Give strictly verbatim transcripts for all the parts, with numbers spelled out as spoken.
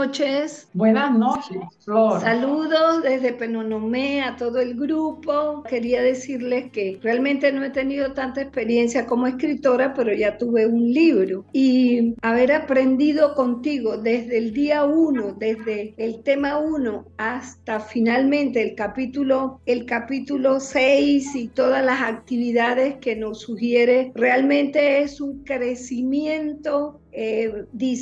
noches. Buenas noches, Flor. Saludos desde Penonomé a todo el grupo. Quería decirles que realmente no he tenido tanta experiencia como escritora, pero ya tuve un libro y haber aprendido contigo desde el día uno, desde el tema uno hasta finalmente el capítulo, el capítulo seis y todas las actividades que nos sugiere, realmente es un crecimiento eh,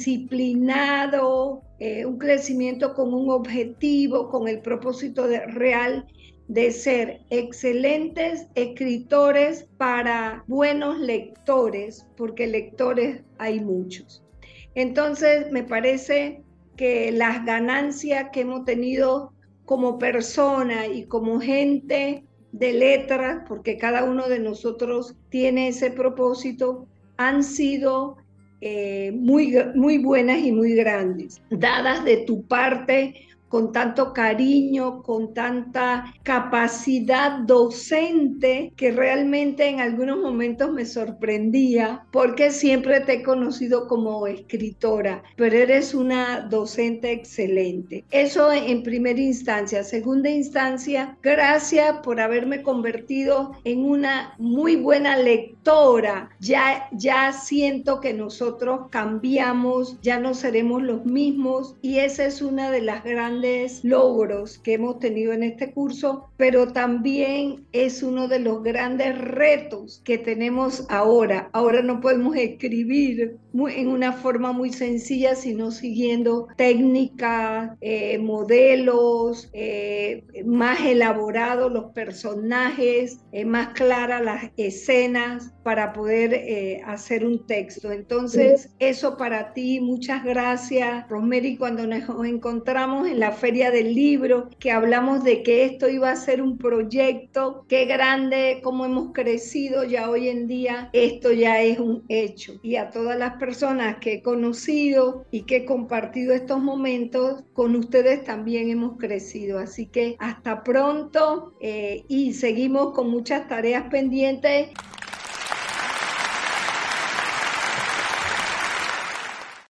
disciplinado, eh, un crecimiento con un objetivo, con el propósito de, real de ser excelentes escritores para buenos lectores, porque lectores hay muchos. Entonces, me parece que las ganancias que hemos tenido como persona y como gente de letras, porque cada uno de nosotros tiene ese propósito, han sido eh, muy, muy buenas y muy grandes, dadas de tu parte con tanto cariño, con tanta capacidad docente que realmente en algunos momentos me sorprendía porque siempre te he conocido como escritora, pero eres una docente excelente. Eso en primera instancia. Segunda instancia, gracias por haberme convertido en una muy buena lectora. Ya, ya siento que nosotros cambiamos, ya no seremos los mismos y esa es una de las grandes logros que hemos tenido en este curso, pero también es uno de los grandes retos que tenemos ahora. Ahora no podemos escribir muy, en una forma muy sencilla, sino siguiendo técnicas, eh, modelos, eh, más elaborados los personajes, eh, más claras las escenas para poder eh, hacer un texto. Entonces, eso para ti, muchas gracias, Rosemary, cuando nos encontramos en la Feria del Libro, que hablamos de que esto iba a ser un proyecto, qué grande, cómo hemos crecido ya hoy en día, esto ya es un hecho. Y a todas las personas que he conocido y que he compartido estos momentos, con ustedes también hemos crecido. Así que hasta pronto eh, y seguimos con muchas tareas pendientes.